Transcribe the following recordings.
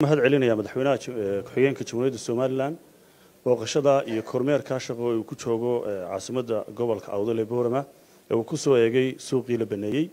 mahad celinaya madaxweynaha ku-xigeenka Jamhuuriyadda Somaliland booqashada iyo kormeerka shaqo uu ku joogo caasimadda gobolka Awdal ee Boorama uu ku soo eegay suuqii la baneeyay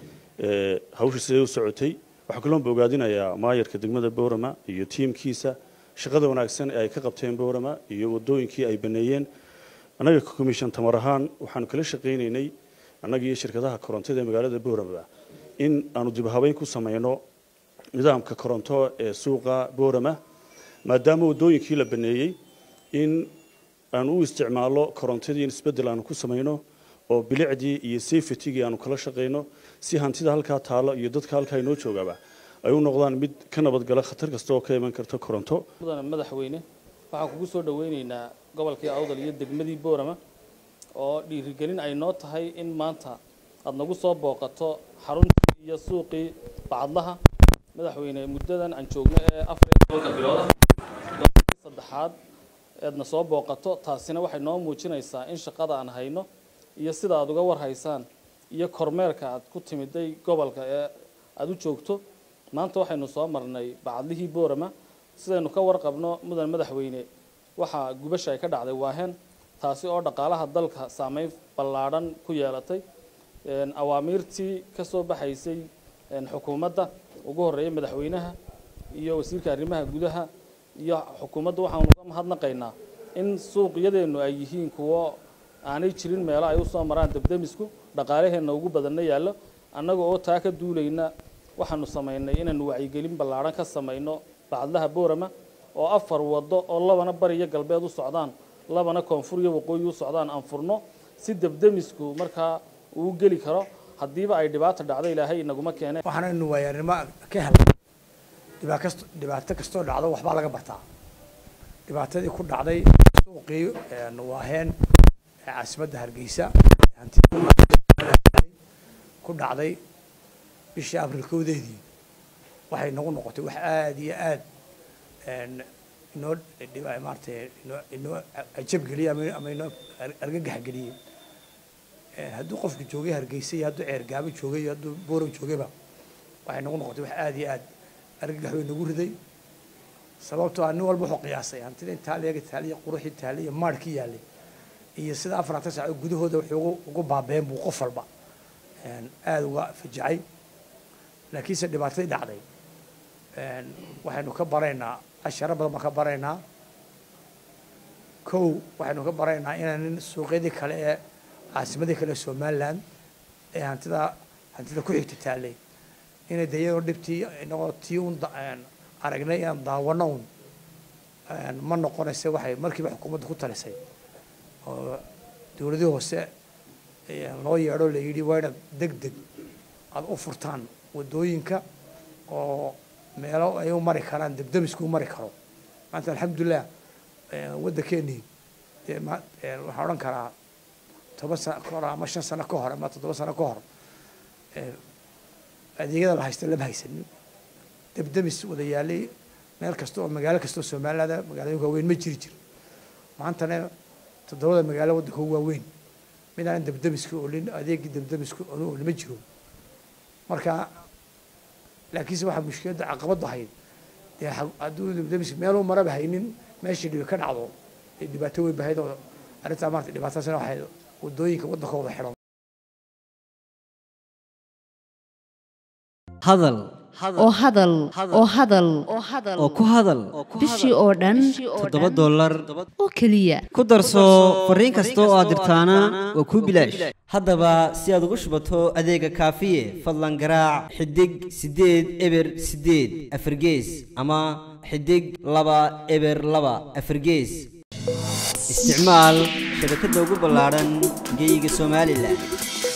hawsha sidee u socotay waxa kale oo bogaadinayaa maayarka degmada Boorama iyo tiimkiisa shaqada wanaagsan ee ay ka qabteen Boorama iyo wadooyinkii ay baneeyeen anaga commission tamar ahaan waxaan kala shaqeynaynay anaga iyo shirkadaha korontada ee magaalada Boorama in aanu dib habeyn ku sameeyno nidaamka koronto ee suuqa Boorama maadaama wadooyinkii la baneeyay in aanu u isticmaalo korontadii isbedel aanu ku sameeyno oo bilicdii iyo safety-gii aanu kala shaqeyno si hantida halka taalo iyo dadka halka ay noo joogaba ay u noqdaan mid ka nabad gala khatar kasta oo ka iman karta koronto madaxweyne waxaan kugu soo dhaweynaynaa gobolkii Awdal iyo degmadii Boorama oo dhiirigelin ay noo tahay in maanta aad nagu soo booqato xaruntii iyo suuqii bacadlaha madaxweyne muddadan aan joogno ee 4 bilood saddexaad eedna soo booqato taasina waxay noo muujinaysaa in shaqada aan hayno iyo sida aad uga warhaysaan iyo kormeerka aad ku timiday gobolka ee aad u joogto maanta waxaynu soo marnay bacadlihii Boorama sidaynu ka warqabno mudan madaxweyne waxa gubasha ay ka dhacday waaheen taasi oo dhaqaalaha dalka saameyn ballaaran ku yeelatay awaamirtii ka soo baxaysay xukuumadda ugu horeeyay madaxweynaha iyo wasiirka arrimaha gudaha iyo xukuumadda waxaan uga mahadnaqaynaa in suuqyadeenu ay yihiin kuwo aanay jirin meel ay u soo maraan dabdamisku dhaqaalaheena ugu badanna yaalo annaga oo taa ka duulayna waxaanu sameynay inaanu wacyigelin ballaaran ka sameeyno bacadlaha Boorama oo 4 wado oo labana bariga galbeed u socdaan labana koonfur iyo waqooyi u socdaan aan furno si dabdamisku markaa uu gali karo hadiiba ay dhibaato dhacdo ilaahay inaguma keenay waxaanu waayarnimo ka helay dhibaato kasto dhacdo waxba laga bartaa dhibaatadii ku dhacday suuqii waaheen caasimadda Hargeysa ku dhacday bishii Abriil koodeedii waxay nagu noqotay wax aad iyo aad inoo dhibay maartay inoo ajab galiya ama inoo argagax galiyay hadduu qofku joogay Hargeysa iyo hadduu ceergaabo joogay iyo hadduu Boorama joogayba waxay nagu noqotay wax aad iyo aad argagax weyn nagu riday sababtoo ah nin walba wuxuu qiyaasay hantida taaliya quruxii taaliya maarkii yaalay iyo sida 4 saac gudahooda wuxuu ugu baabeen buu qof walba aad uga fajacay laakiin se dhibaatadii dhacday waxaynu ka baraynaa ashara badan ka baraynaa waxaynu ka baraynaa inaan suuqyadii kale ee caasimadii kale Somaliland ee hantida ku xigta taalay inay dayado dhibtii inagoo tiiun aragnay aan daawano ma noqonaysa waxay markiiba xukuumadda ku talisay oo dawladda hoose loo yeedho la yidhi waa inaad degdeg aad u furtaan wadooyinka oo meelo ay u mari karaan dabdamisku mari karo maanta alxamdulillah waddankeennii waxaan odhan karaa 10 sano ka hor ama 5 sano ka hor ama 7 sano ka hor adeegyada la haysta lama haysanin dabdamis wada yaalay meel kasta oo magaalo kasta oo Soomaaliland magaalooyinka weyn ma jiri maantana 7 magaalo waddanka ugu weyn midaan dabdamisku oo lin adeegii dabdamisku oo lama jiro marka laakiin waxa mushkilada caqabad ahayd hadduu dabdamis meel uu maraba haynin meeshii dhib ka dhacdo dhibaato weyn bahayd oo arinta maartay dhibaatadaasna waxay wadooyinka waddanka wada xiran hadal oo ku hadal bishii oo dhan $7 oo kaliya ku darso fariin kasta oo aad dirtaana waa ku bilaash haddaba si aad ugu shubato adeega kaafiye fadlan garaac xidig 8 eber 8 afargees ama xidig 2 eber 2 afargees isticmaal shabakadda ugu ballaaran geyga Soomaaliland